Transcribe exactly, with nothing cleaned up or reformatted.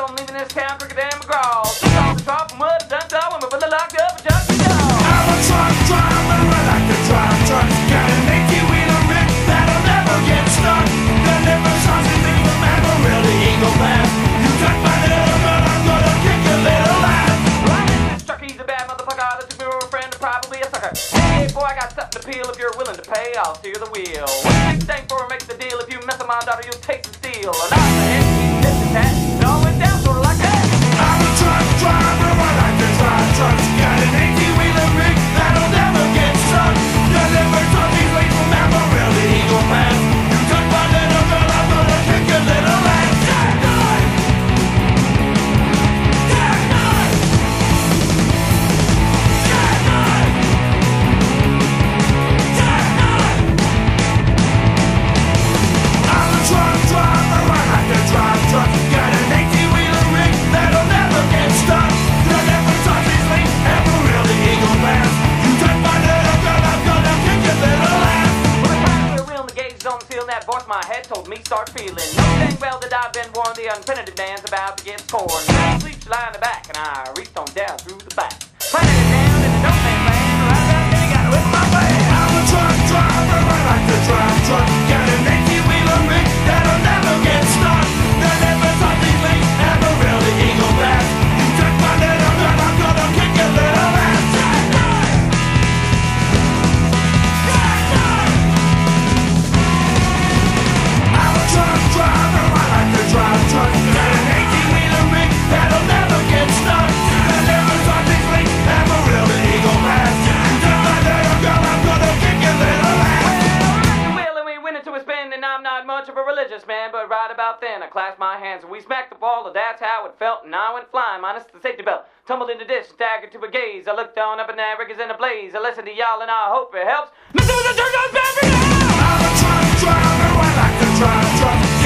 I'm leaving this town quicker than McGraw. Six off the top from what done done when we're fully locked up and just be gone. I'm a truck driver, I like to drive trucks. Got an eighteen-wheeler rig that'll never get stuck. The never sounds a little man, but really eagle man. You took my little girl, I'm gonna kick your little ass. Right, this truckie's a bad motherfucker that took me over a friend and probably a sucker. Hey boy, I got something to peel. If you're willing to pay, I'll steer the wheel. Big thing for makes the deal. If you mess with my daughter, you'll taste the steel. And I'm the head, this is that. It all went down sort of like that. I'm a truck driver, I like to drive trucks. Got an eighteen-wheeler rig that'll never get stuck. Deliver truckies late from Amarillo, the Eagle Pass. You took my little girl, I'm gonna kick your little ass. Jackknife! Jackknife! Jackknife! Jackknife! I'm a truck driver, I like to drive trucks. Got an eighteen-wheeler rig that'll never get stuck. Deliver truckies late from Amarillo, the Eagle Pass. You took my little girl, I'm gonna kick your little ass. Well, the time we were real engaged on the seal, and that voice in my head told me start feeling. No dang well that I've been warned the unpenitent man's about to get scorned. I sleep lie in the back, and I reached on down through the back. Planted it down in the no man's land, right down there, got it with my way. I'm a truck driver, I like to drive trucks. Got an eighteen-wheeler rig that'll never get stuck. Deliver truckies late from Amarillo, the Eagle Pass. You took my little girl, I'm gonna kick your little ass. Jackknife! Jackknife! I'm a truck driver, I like to drive trucks. Got an eighteen-wheeler rig that'll never get stuck. Deliver truckies late from Amarillo, the Eagle Pass. You took my little girl, I'm gonna kick your little ass. Well, Will and we went into a spin, and I'm not much of a religious man, but right about then I clasped my hands and we smacked the ball, and that's how it felt, and I went flying, minus the safety belt. Tumbled in the ditch, staggered to a gaze. I looked on up and that rig is in a blaze. I listened to y'all and I hope it helps. Listen to the church on Bambi! I'm a truck driver, I like to drive trucks.